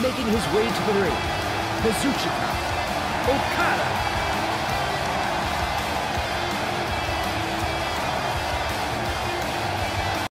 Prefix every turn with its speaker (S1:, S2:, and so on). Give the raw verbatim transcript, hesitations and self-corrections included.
S1: making his way to the ring, Kazuchika Okada.